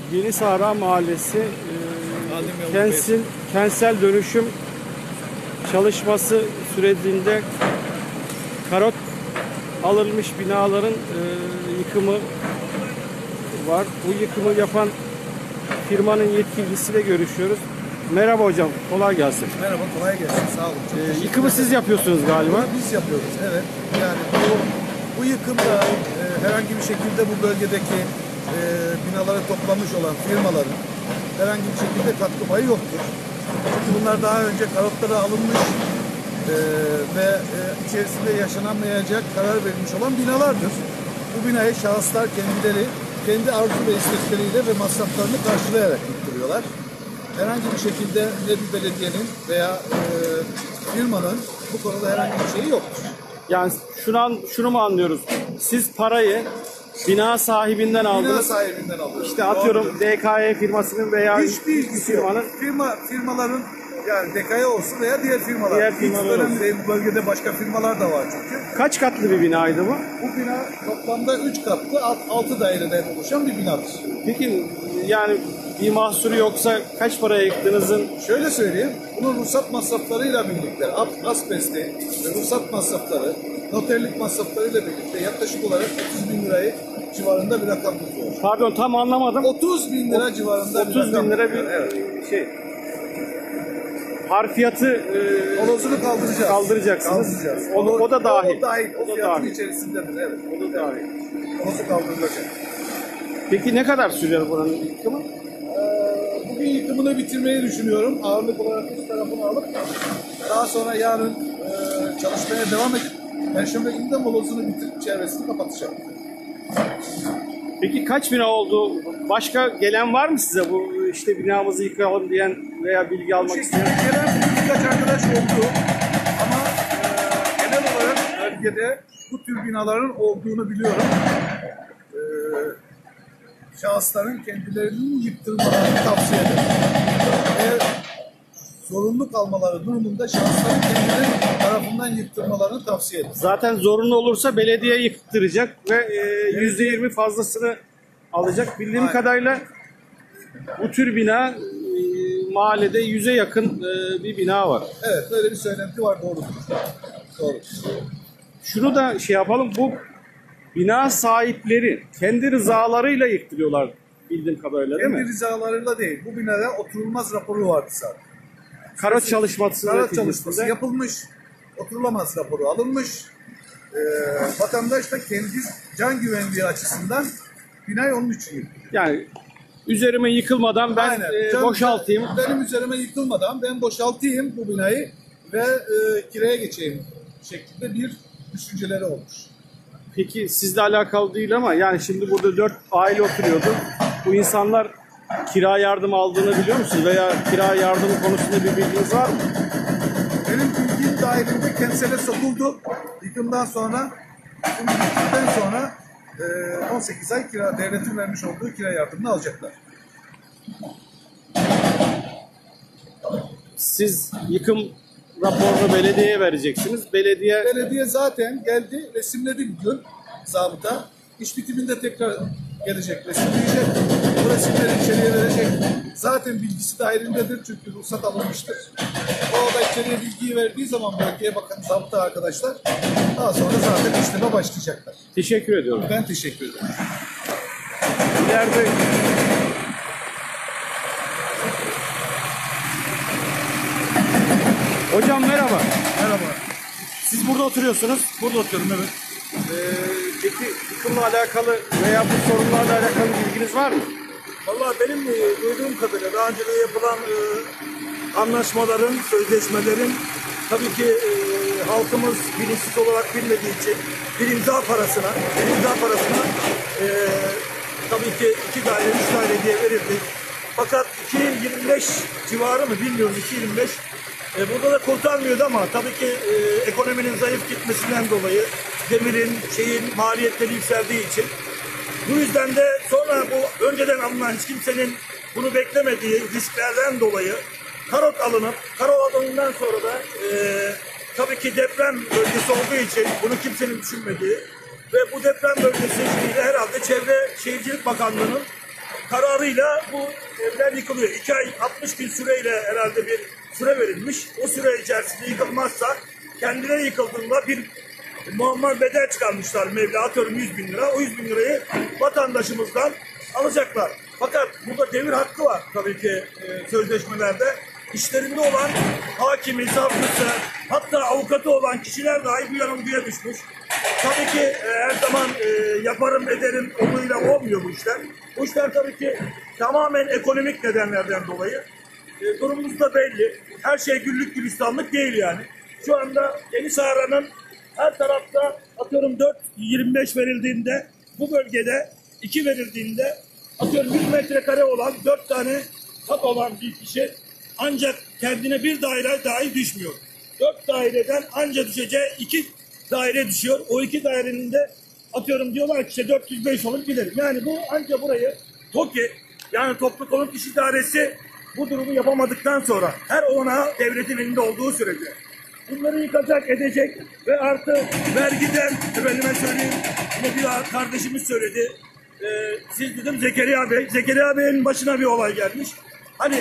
Yeni Sahra Mahallesi kentsel dönüşüm çalışması sürecinde karot alınmış binaların yıkımı var. Bu yıkımı yapan firmanın yetkilisiyle görüşüyoruz. Merhaba hocam, kolay gelsin. Merhaba, kolay gelsin. Sağ olun. Yıkımı siz yapıyorsunuz galiba. Biz yapıyoruz, evet. Yani bu yıkımda herhangi bir şekilde bu bölgedeki binaları toplamış olan firmaların herhangi bir şekilde katkı payı yoktur. Çünkü bunlar daha önce karotlara alınmış ve içerisinde yaşanamayacak karar verilmiş olan binalardır. Bu binayı şahıslar kendileri kendi arzu ve istekleriyle ve masraflarını karşılayarak yıktırıyorlar. Herhangi bir şekilde ne bir belediyenin veya firmanın bu konuda herhangi bir şeyi yoktur. Yani şunu mu anlıyoruz? Siz parayı bina sahibinden aldınız. Bina sahibinden alıyoruz. İşte atıyorum DKE firmasının veya hiçbir firmanın firmaların, yani DKE olsun veya diğer firmalar. Hiç önemli değil. Bu bölgede başka firmalar da var çünkü. Kaç katlı bir binaydı bu? Bu bina toplamda 3 katlı 6 daireden oluşan bir binadır. Peki yani bir mahsuru yoksa kaç paraya yıktığınızın? Şöyle söyleyeyim, bunun ruhsat masraflarıyla birlikte, asbesti ve ruhsat masrafları, noterlik masraflarıyla birlikte yaklaşık olarak 30 bin lirayı civarında bir rakam tutuyor. Pardon, tam anlamadım. 30 bin lira civarında 30 bin lira bir şey. Harfiyatı molozunu kaldıracaksınız. Kaldıracağız. O da dahil. O dahil. O fiyatın dahil. içerisindedir, evet. O da dahil. Molozu kaldırılacak. Peki ne kadar sürüyor buranın yıkımı? Bugün yıkımını bitirmeyi düşünüyorum. Ağırlık olarak üst tarafını alıp daha sonra yarın çalışmaya devam edip Perşembe günü de molozunu bitirip çevresini kapatacağım. Peki kaç bina oldu? Başka gelen var mı size bu işte binamızı yıkayalım diyen veya bilgi almak isteyen? Gelen birkaç arkadaş oldu ama genel olarak bölgede bu tür binaların olduğunu biliyorum. Şahısların kendilerinin yıktırmalarını tavsiye ederim. Eğer zorunlu kalmaları durumunda şahısların kendileri tarafından yıktırmalarını tavsiye ederim. Zaten zorunlu olursa belediye yıktıracak ve %20 fazlasını alacak. Bildiğim kadarıyla bu tür bina mahallede 100'e yakın bir bina var. Evet, böyle bir söylenti var, doğrudur. Doğru. Şunu da şey yapalım, bu bina sahipleri kendi rızalarıyla yıktırıyorlar bildiğim kadarıyla, değil mi? Kendi rızalarıyla değil, bu binada oturulmaz raporu vardı zaten. Karot çalışması yapılmış, oturulamaz raporu alınmış. Vatandaş da kendi can güvenliği açısından binayı onun için yıktırıyor. Yani üzerime yıkılmadan ben boşaltayım. Benim üzerime yıkılmadan ben boşaltayım bu binayı ve kiraya geçeyim şeklinde bir düşünceleri olmuş. Peki sizle alakalı değil ama yani şimdi burada 4 aile oturuyordu. Bu insanlar kira yardımı aldığını biliyor musunuz? Veya kira yardımı konusunda bir bilginiz var mı? Benim bildiğim dahilinde kentsele sokuldu. Yıkımdan sonra, yıkımdan sonra 18 ay kira, devletin vermiş olduğu kira yardımını alacaklar. Siz yıkım raporunu belediyeye vereceksiniz. Belediye zaten geldi, resimledi bugün zabıta. İş bitiminde tekrar gelecek, resimleyecek. Bu resimleri içeriye verecek. Zaten bilgisi dahilindedir çünkü ruhsat alınmıştır. O da içeriye bilgiyi verdiği zaman bölgeye bakan zabıta arkadaşlar daha sonra zaten işleme başlayacaklar. Teşekkür ediyorum. Ben teşekkür ederim. İleride hocam merhaba. Merhaba. Siz burada oturuyorsunuz. Burada oturuyorum, evet. Peki yıkımla alakalı veya bu sorunlarla alakalı bilginiz var mı? Vallahi benim duyduğum kadarıyla daha önce de yapılan anlaşmaların, sözleşmelerin tabii ki halkımız bilinçsiz olarak bilmediği için bir imza parasına tabii ki 2 daire, 3 daire diye verildi. Fakat 2.25 civarı mı bilmiyoruz, 2.25. Burada da kurtarmıyordu ama tabii ki ekonominin zayıf gitmesinden dolayı demirin, maliyetleri yükseldiği için. Bu yüzden de sonra bu önceden alınan hiç kimsenin bunu beklemediği risklerden dolayı karot alındıktan sonra da tabii ki deprem bölgesi olduğu için bunu kimsenin düşünmediği ve bu deprem bölgesi herhalde Çevre Şehircilik Bakanlığı'nın kararıyla bu evler yıkılıyor. 2 ay 60 gün süreyle herhalde bir süre verilmiş. O süre içerisinde yıkılmazsa kendine yıkıldığında bir muammer bedel çıkarmışlar Mevla, atıyorum 100 bin lira. O 100 bin lirayı vatandaşımızdan alacaklar. Fakat burada devir hakkı var tabii ki sözleşmelerde. İşlerinde olan hakimi, savcısı, hatta avukatı olan kişiler dahi bu yanılgıya düşmüş. Tabii ki her zaman yaparım ederim onuyla olmuyor bu işler. Bu işler tabii ki tamamen ekonomik nedenlerden dolayı. Durumumuz da belli. Her şey güllük gülistanlık değil yani. Şu anda Yeni Sahra'nın her tarafta atıyorum 4.25 verildiğinde, bu bölgede 2 verildiğinde atıyorum 100 metrekare olan 4 tane kat olan bir kişi ancak kendine bir daire dahi düşmüyor. 4 daireden ancak düşeceği 2 daire düşüyor. O 2 dairenin de atıyorum diyorlar ki işte 405 olup giderim. Yani bu ancak burayı TOKİ, yani Toplu Konut İş İdaresi bu durumu yapamadıktan sonra her olanağı devletin elinde olduğu sürece bunları yıkacak, edecek ve artı vergiden, efendime söyleyeyim, yine bir kardeşimiz söyledi. Siz dedim Zekeriya Bey. Zekeriya Bey'in başına bir olay gelmiş. Hani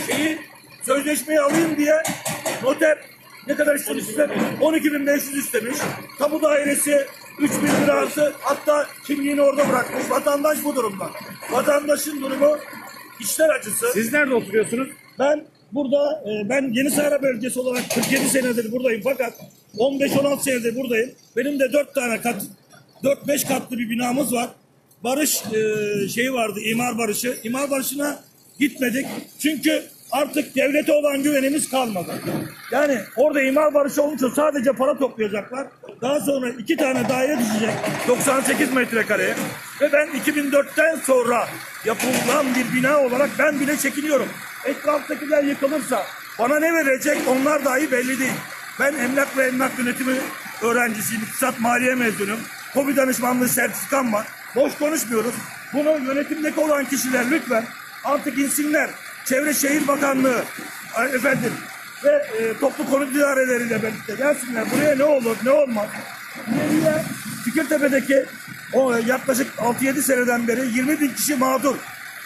sözleşmeyi alayım diye noter ne kadar istemiş size? 12.500 istemiş. Tapu dairesi 3.000 lira artı, hatta kimliğini orada bırakmış. Vatandaş bu durumda. Vatandaşın durumu içler acısı. Siz nerede oturuyorsunuz? Ben burada, ben Yeni Sahra bölgesi olarak 47 senedir buradayım fakat 15-16 senedir buradayım. Benim de 4 tane kat, 4-5 katlı bir binamız var. Barış şeyi vardı, imar barışı. İmar barışına gitmedik çünkü artık devlete olan güvenimiz kalmadı. Yani orada imar barışı olunca sadece para toplayacaklar. Daha sonra 2 tane daire düşecek 98 metrekareye. Ve ben 2004'ten sonra yapılan bir bina olarak ben bile çekiniyorum. Etraftakiler yıkılırsa bana ne verecek onlar dahi belli değil. Ben emlak ve emlak yönetimi öğrencisiyim. İktisat maliye mezunuyum. KOBİ danışmanlığı sertifikam var. Boş konuşmuyoruz. Bunu yönetimdeki olan kişiler lütfen artık insinler. Çevre Şehir Bakanlığı efendim ve toplu konut idareleriyle birlikte gelsinler. Buraya ne olur ne olmaz. Buraya Fikirtepe'deki o yaklaşık 6-7 seneden beri 20 bin kişi mağdur.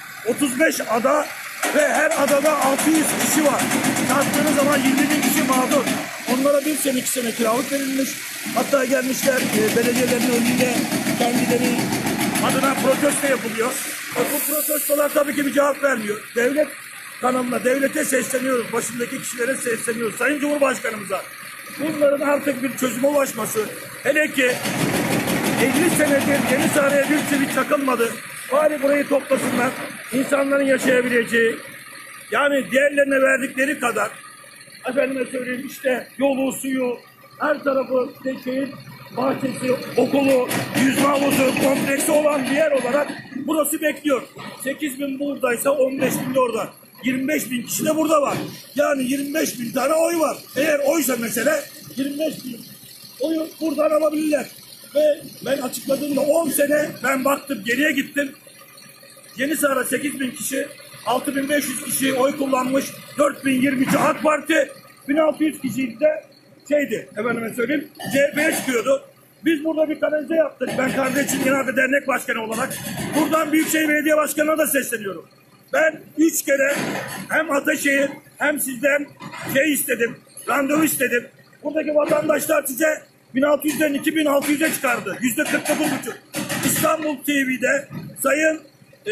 35 ada ve her adada 600 kişi var. Çarptığınız zaman 20 bin kişi mağdur. Onlara 1 sene 2 sene kiralık verilmiş. Hatta gelmişler belediyelerin önünde kendileri adına protesto yapılıyor. Bu protestolar tabii ki bir cevap vermiyor. Devlet kanalına, devlete sesleniyoruz. Başındaki kişilere sesleniyoruz. Sayın Cumhurbaşkanımıza. Bunların artık bir çözüme ulaşması. Hele ki 50 senedir Yeni Sahra'ya bir çivi çakılmadı. Bari burayı toplasınlar. İnsanların yaşayabileceği, yani diğerlerine verdikleri kadar, efendime söyleyeyim işte yolu, suyu, her tarafı şehir bahçesi, okulu, yüzme havuzu, kompleksi olan bir yer olarak burası bekliyor. 8 bin buradaysa 15 bin de orada. 25 bin kişi de burada var. Yani 25 bin tane oy var. Eğer oysa mesele 25 bin oyu buradan alabilirler. Ve ben açıkladığımda 10 sene ben baktım, geriye gittim. Yeni Sahra 8 bin kişi, 6.500 kişi oy kullanmış, 4.022 AK Parti, 1.600 kişi de efendime söyleyeyim, CHP'ye çıkıyordu. Biz burada bir kanalize yaptık. Ben Kardeşim Genel Dernek Başkanı olarak buradan Büyükşehir Belediye Başkanı'na da sesleniyorum. Ben 3 kere hem Ataşehir hem sizden istedim, randevu istedim. Buradaki vatandaşlar size 1600'den 2600'e çıkardı. %49,5. İstanbul TV'de Sayın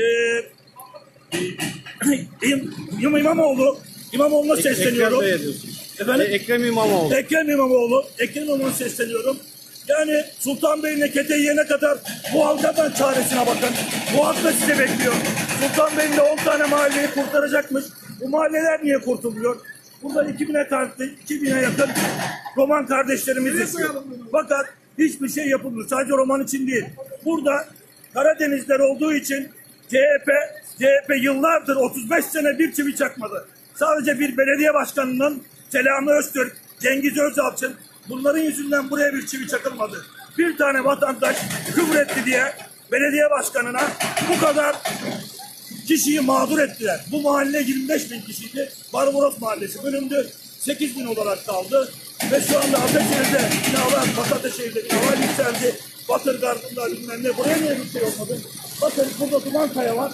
İmamoğlu'na sesleniyorum. Ekrem İmamoğlu. Ekrem İmamoğlu'na sesleniyorum. Yani Sultanbeyli'ne kete yiyene kadar bu halkadan çaresine bakın. Bu halk da size bekliyor. Sultanbeyli'nde 10 tane mahalleyi kurtaracakmış. Bu mahalleler niye kurtulmuyor? Burada 2000'e yakın Roman kardeşlerimiz yaşıyor. Fakat hiçbir şey yapılmıyor. Sadece Roman için değil. Burada Karadenizler olduğu için CHP yıllardır 35 sene bir çivi çakmadı. Sadece bir belediye başkanının Selami Öztürk, Cengiz Özalçın, bunların yüzünden buraya bir çivi çakılmadı. Bir tane vatandaş küfretti diye belediye başkanına bu kadar kişiyi mağdur ettiler. Bu mahalle 25 bin kişiydi. Barbaros Mahallesi bölündü. 8 bin olarak kaldı. Ve şu anda Ataşehir'de binalar, Ataşehir'de binalar yükseldi. Batır Gardın'da bilmem ne. Buraya niye bir şey olmadı? Bakın burada Duman Kaya var.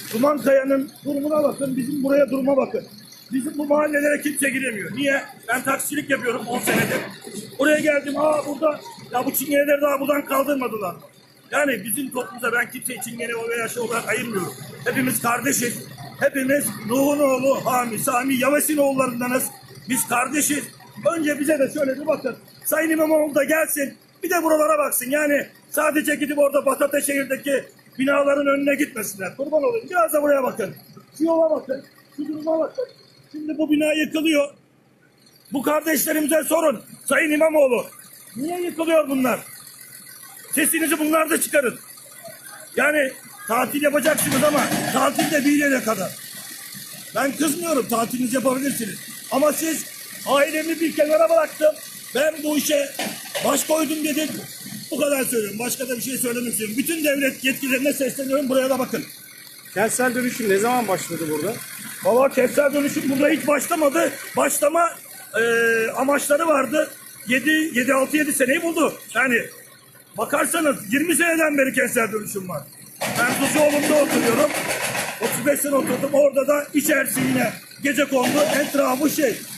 Dumankaya'nın durumuna bakın, bizim buraya duruma bakın. Bizim bu mahallelere kimse giremiyor. Niye? Ben taksicilik yapıyorum 10 senedir. Buraya geldim, burada, ya bu çingeneleri daha buradan kaldırmadılar. Yani bizim toplumda ben kimseyi çingene veya şey olarak ayırmıyorum. Hepimiz kardeşiz. Hepimiz Nuh'un oğlu Hami, Sami, Yavesin oğullarındanız. Biz kardeşiz. Önce bize de şöyle bir bakın. Sayın İmamoğlu da gelsin. Bir de buralara baksın. Yani sadece gidip orada Batateşehir'deki binaların önüne gitmesinler. Kurban olayım. Biraz da buraya bakın. Şu yola bakın. Şu duruma bakın. Şimdi bu bina yıkılıyor. Bu kardeşlerimize sorun. Sayın İmamoğlu. Niye yıkılıyor bunlar? Sesinizi bunlar da çıkarın. Yani tatil yapacaksınız ama tatil de bir yere kadar. Ben kızmıyorum, tatilinizi yapabilirsiniz. Ama siz ailemi bir kenara bıraktım. Ben bu işe baş koydum dedim. Bu kadar söylüyorum. Başka da bir şey söylemek istiyorum. Bütün devlet yetkililerine sesleniyorum. Buraya da bakın. Kentsel dönüşüm ne zaman başladı burada? Valla kentsel dönüşüm burada hiç başlamadı. Başlama amaçları vardı. 6-7 seneyi buldu. Yani bakarsanız 20 seneden beri kentsel dönüşüm var. Ben Tuzluoğlu'nda oturuyorum. 35 sene oturdum. Orada da içerisi yine gecekondu. Etrafı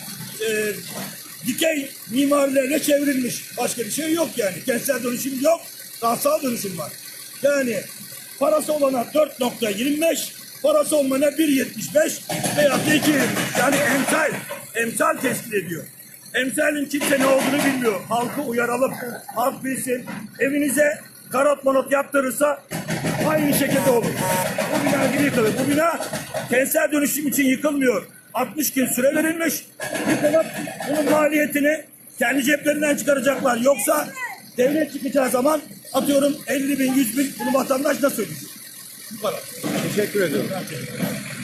dikey mimarilerle çevrilmiş. Başka bir şey yok yani. Kentsel dönüşüm yok. Rastsal dönüşüm var. Yani parası olana 4.25, parası olmayana 1.75 veya 2.20. Yani emsal teşkil ediyor. Emsalin kimse ne olduğunu bilmiyor. Halkı uyaralım. Halk bilsin. Evinize karot monot yaptırırsa aynı şekilde olur. Bu bina gibi yıkılır. Bu bina kentsel dönüşüm için yıkılmıyor. 60 gün süre verilmiş. Yıkılıp bunun maliyetini kendi ceplerinden çıkaracaklar. Yoksa devlet çıkacağı zaman atıyorum 50 bin, 100 bin bunu vatandaş nasıl ödeyecek? Bu kadar. Teşekkür ediyorum.